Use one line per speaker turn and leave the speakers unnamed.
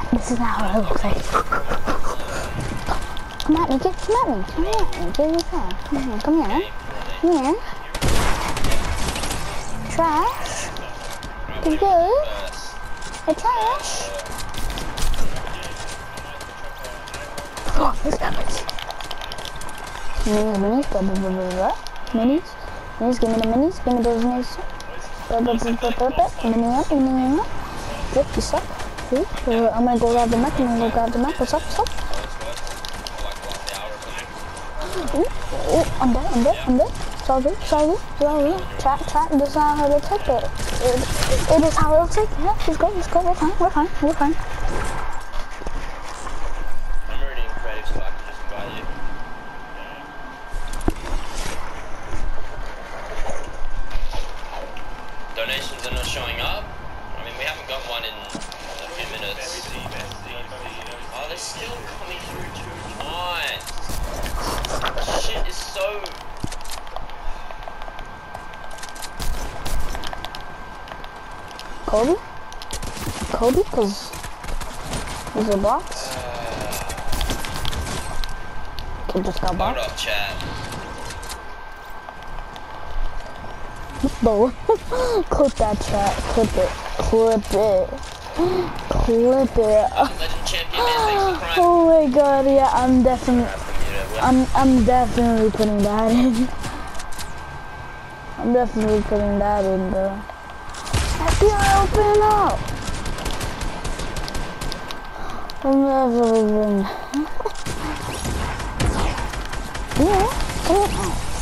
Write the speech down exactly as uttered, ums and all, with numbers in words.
This is not how it looks like. Come at me, get come at me, come at me, get this out. Come here, come here. Come here. Trash. The good. The trash. Oh, this damage. Minis, minis, blah, blah, blah, blah, blah. Minis. Minis, give me the minis, give me those minis. Blah, blah, blah, blah, blah, blah. Mini up, mini up. Flip, you suck. Ooh, uh, I'm gonna go grab the mech, I'm gonna go grab the mech. What's up, what's up? Ooh, ooh, I'm dead, I'm dead, I'm dead. It's all good, it's all good, it's all good. Chat, chat, this is not how it take it. It, it is how it'll take it. Yeah, let's go, let's go, we're fine, we're fine, we're fine.
I'm already in creative, so I can just invite you. Donations are not showing up. I mean, we haven't got one in a few minutes. Oh, they're still coming through too much. Shit is so...
Kobe? Kobe? Cause he's a box? Kid just got box.
Hold up, chat.
No. Clip that chat. Clip it. Clip it. Clip it.
Legend champion, man, thanks for crying.
Oh my god, yeah, I'm definitely I'm I'm definitely putting that in. I'm definitely putting that in, bro. F B I, open up! I'm definitely putting yeah, come on.